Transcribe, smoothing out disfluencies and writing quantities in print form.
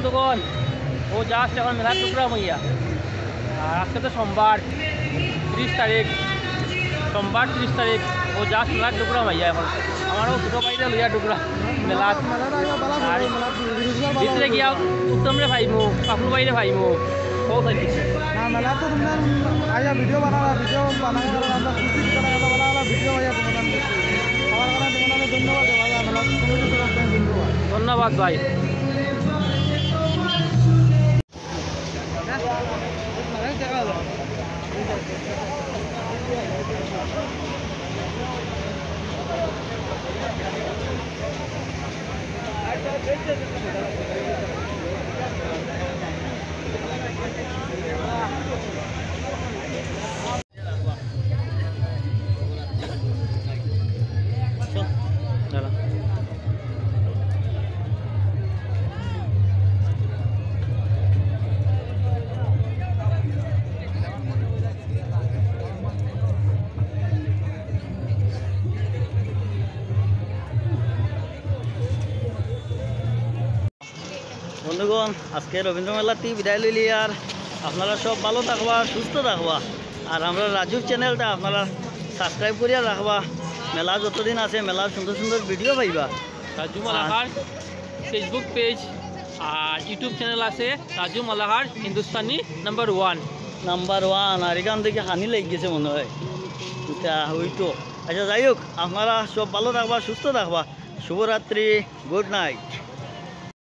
বন্ধুগণ, ও জাস্ট এখন মেলার টুকরা হইয়া। আর আজকে তো সোমবার 30 তারিখ, সোমবার 30 তারিখ। ও জাস্ট মেলার টুকরা হইয়া। এখন আমারও ছোটো বাইরে লইয়া টুকরা মেলাত। আর ভিতরে গিয়া উত্তমরে ভাইমু, কাকুর বাইরে ভাইমু। ও থাকি না মেলা তো তোমার আয়া ভিডিও বানালা, ভিডিও বানাই আমরা খুশি করা বানালা ভিডিও আয়া তোমার আমার কারণে তোমাকে ধন্যবাদ ভাই। মেলা কমিটির তরফ থেকে ধন্যবাদ। ধন্যবাদ ভাই। বন্ধুগণ, আজকে রবীন্দ্র মেলাতে বিদায় লইলি। আর আপনারা সব ভালো থাকবা, সুস্থ থাকবা। আর আমরা রাজুর চ্যানেলটা আপনারা সাবস্ক্রাইব করিয়া রাখবা। মেলা যতদিন আছে মেলার সুন্দর সুন্দর ভিডিও পাইবা। রাজু মালাহার ফেসবুক পেজ আর ইউটিউব চ্যানেল আছে রাজু মালাহার হিন্দুস্তানি নাম্বার 1। আর এখান থেকে হানি লেগে গেছে মনে হয় এটা হইতো। আচ্ছা যাই হোক, আপনারা সব ভালো থাকবা, সুস্থ থাকবা। শুভরাত্রি, গুড নাইট।